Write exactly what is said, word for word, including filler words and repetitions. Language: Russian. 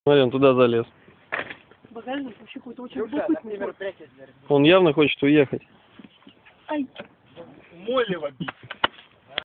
Смотри, он туда залез. Багажник вообще какой-то очень глупый. Он явно хочет уехать. Ай. Молево бить.